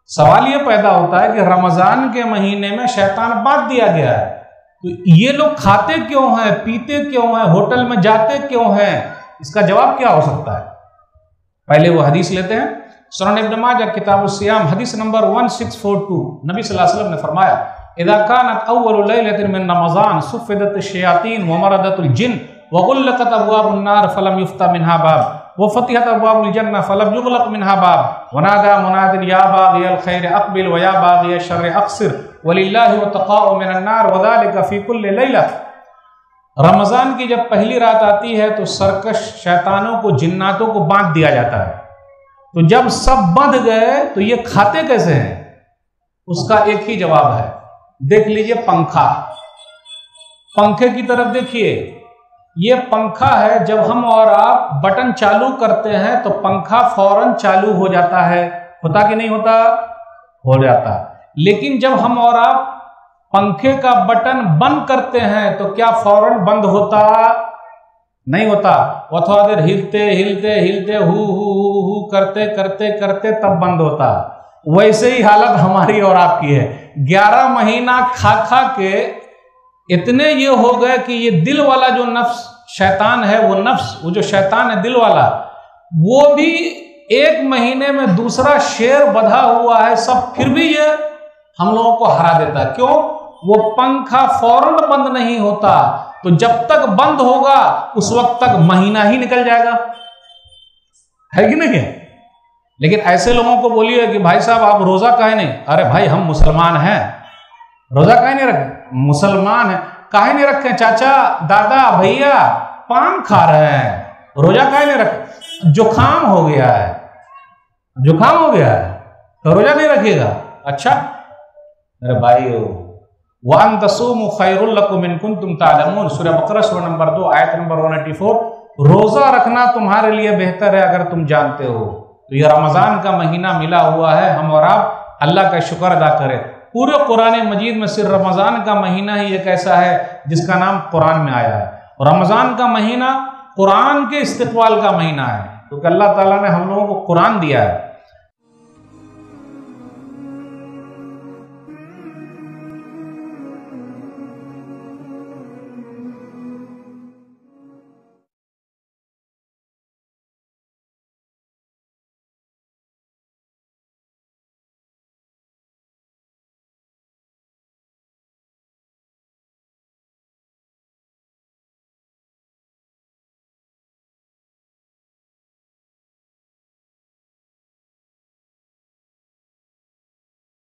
सवाल ये पैदा होता है कि रमजान के महीने में शैतान बांट दिया गया है, तो ये लोग खाते क्यों हैं, पीते क्यों हैं, होटल में जाते क्यों हैं? इसका जवाब क्या हो सकता है? पहले वो हदीस लेते हैं। सुनन इब्न माजा किताब सियाम हदीस नंबर 1642, नबी सल्लल्लाहु अलैहि वसल्लम ने फरमाया, इज़ा कानत अव्वलु लैलतिन मिन रमज़ान सुफ़िदत शयातीन व मरदतुल जिन व गुल्लक़त अब्वाबुन नार फलम युफ्ता मिन्हा बाब व फतिहत अब्वाबुल जन्नह फलम युग़लक़ मिन्हा बाब व नादा मुनादिन या बाग़ियल खैर अक़बिल व या बाग़िय शर्र अक़सिर वलिल्लाहि वतक़ाउ मिनन नार व ज़ालिका फ़ी कुल्लि लैला। रमज़ान की जब पहली रात आती है तो सरकश शैतानों को, जिन्नातों को बांट दिया जाता है। तो जब सब बंध गए तो ये खाते कैसे हैं? उसका एक ही जवाब है, देख लीजिए पंखा, पंखे की तरफ देखिए। ये पंखा है, जब हम और आप बटन चालू करते हैं तो पंखा फौरन चालू हो जाता है, होता कि नहीं होता? हो जाता। लेकिन जब हम और आप पंखे का बटन बंद करते हैं तो क्या फौरन बंद होता? नहीं होता। वो थोड़ा देर हिलते हिलते हिलते हु करते करते करते तब बंद होता। वैसे ही हालत हमारी और आपकी है। 11 महीना खा खा के इतने ये हो गए कि ये दिल वाला जो नफ्स शैतान है, वो नफ्स, वो जो शैतान है दिल वाला, वो भी 1 महीने में दूसरा शेर बधा हुआ है सब, फिर भी ये हम लोगों को हरा देता है। क्यों? वो पंखा फौरन बंद नहीं होता, तो जब तक बंद होगा उस वक्त तक महीना ही निकल जाएगा, है कि नहीं? लेकिन ऐसे लोगों को बोलिए कि भाई साहब आप रोजा काहे नहीं? अरे भाई हम मुसलमान हैं, रोजा काहे नहीं रखे? मुसलमान है, काहे नहीं रखे? चाचा दादा भैया पान खा रहे हैं, रोजा काहे नहीं रखे? जुकाम हो गया है, जुकाम हो गया है तो रोजा नहीं रखिएगा। अच्छा, अरे भाई वअन तसूमु खैरुल लकुम इन कुंतुम तालमून, सूरह बकरा सूरह नंबर 2 आयत नंबर 184। रोजा रखना तुम्हारे लिए बेहतर है अगर तुम जानते हो। तो यह रमजान का महीना मिला हुआ है, हम और आप अल्लाह का शुक्र अदा करें। पूरे कुरान मजीद में सिर्फ रमजान का महीना ही एक ऐसा है जिसका नाम कुरान में आया है। और रमजान का महीना कुरान के इस्तिक़बाल का महीना है, क्योंकि अल्लाह ताला ने हम लोगों को कुरान दिया है।